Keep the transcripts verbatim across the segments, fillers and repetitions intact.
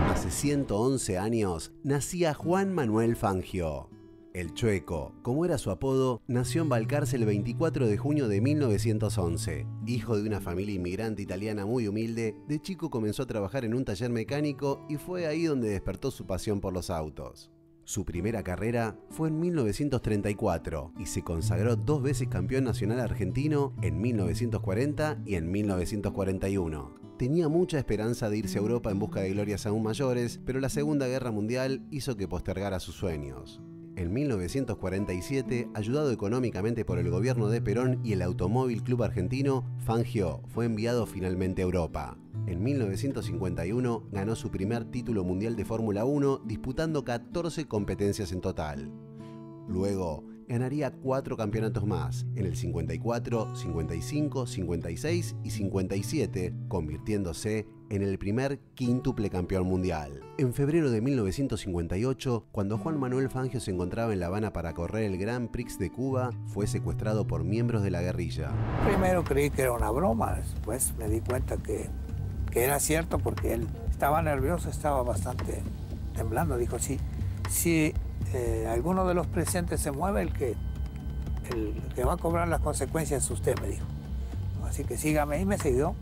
Hace ciento once años nacía Juan Manuel Fangio. El Chueco, como era su apodo, nació en Balcarce el veinticuatro de junio de mil novecientos once. Hijo de una familia inmigrante italiana muy humilde, de chico comenzó a trabajar en un taller mecánico y fue ahí donde despertó su pasión por los autos. Su primera carrera fue en mil novecientos treinta y cuatro y se consagró dos veces campeón nacional argentino en mil novecientos cuarenta y en mil novecientos cuarenta y uno. Tenía mucha esperanza de irse a Europa en busca de glorias aún mayores, pero la Segunda Guerra Mundial hizo que postergara sus sueños. En mil novecientos cuarenta y siete, ayudado económicamente por el gobierno de Perón y el Automóvil Club Argentino, Fangio fue enviado finalmente a Europa. En mil novecientos cincuenta y uno ganó su primer título mundial de Fórmula uno, disputando catorce competencias en total. Luego, ganaría cuatro campeonatos más, en el cincuenta y cuatro, cincuenta y cinco, cincuenta y seis y cincuenta y siete, convirtiéndose en el primer quíntuple campeón mundial. En febrero de mil novecientos cincuenta y ocho, cuando Juan Manuel Fangio se encontraba en La Habana para correr el Grand Prix de Cuba, fue secuestrado por miembros de la guerrilla. Primero creí que era una broma, después me di cuenta que, que era cierto porque él estaba nervioso, estaba bastante temblando. Dijo, sí, sí. Eh, alguno de los presentes se mueve, el que, el que va a cobrar las consecuencias es usted, me dijo. Así que sígame, y me siguió.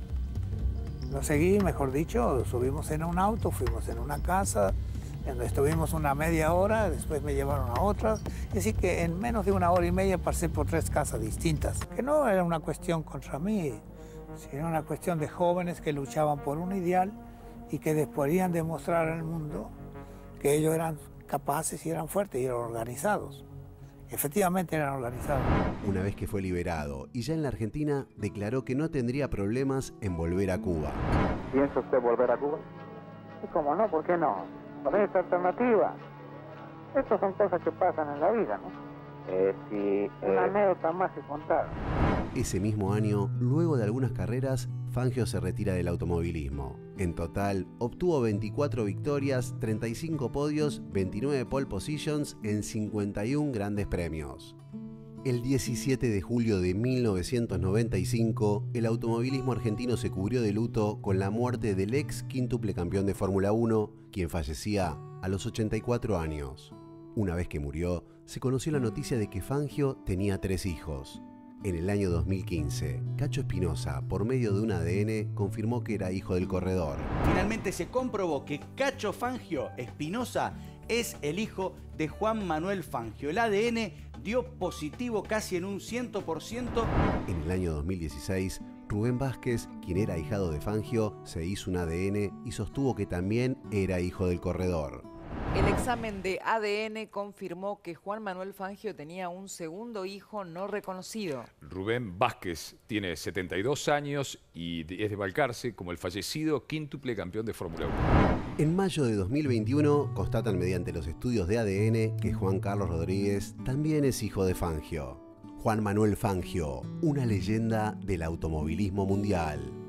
Lo seguí, mejor dicho, subimos en un auto, fuimos en una casa, donde estuvimos una media hora, después me llevaron a otra. Así que en menos de una hora y media pasé por tres casas distintas. Que no era una cuestión contra mí, sino una cuestión de jóvenes que luchaban por un ideal y que podían demostrar al mundo que ellos eran capaces y eran fuertes y eran organizados. Efectivamente eran organizados. Una vez que fue liberado y ya en la Argentina, declaró que no tendría problemas en volver a Cuba. ¿Piensa usted volver a Cuba? ¿Y cómo no? ¿Por qué no? ¿Cuál es esta alternativa? Estas son cosas que pasan en la vida, ¿no? Eh, sí, Una eh, anécdota más que contar. Ese mismo año, luego de algunas carreras, Fangio se retira del automovilismo. En total, obtuvo veinticuatro victorias, treinta y cinco podios, veintinueve pole positions en cincuenta y un grandes premios. El diecisiete de julio de mil novecientos noventa y cinco, el automovilismo argentino se cubrió de luto con la muerte del ex quíntuple campeón de Fórmula uno, quien fallecía a los ochenta y cuatro años. Una vez que murió, se conoció la noticia de que Fangio tenía tres hijos. En el año dos mil quince, Cacho Espinosa, por medio de un A D N, confirmó que era hijo del corredor. Finalmente se comprobó que Cacho Fangio Espinosa es el hijo de Juan Manuel Fangio. El A D N dio positivo casi en un cien por ciento. En el año dos mil dieciséis, Rubén Vázquez, quien era ahijado de Fangio, se hizo un A D N y sostuvo que también era hijo del corredor. El examen de A D N confirmó que Juan Manuel Fangio tenía un segundo hijo no reconocido. Rubén Vázquez tiene setenta y dos años y es de Balcarce, como el fallecido quíntuple campeón de Fórmula uno. En mayo de dos mil veintiuno, constatan mediante los estudios de A D N que Juan Carlos Rodríguez también es hijo de Fangio. Juan Manuel Fangio, una leyenda del automovilismo mundial.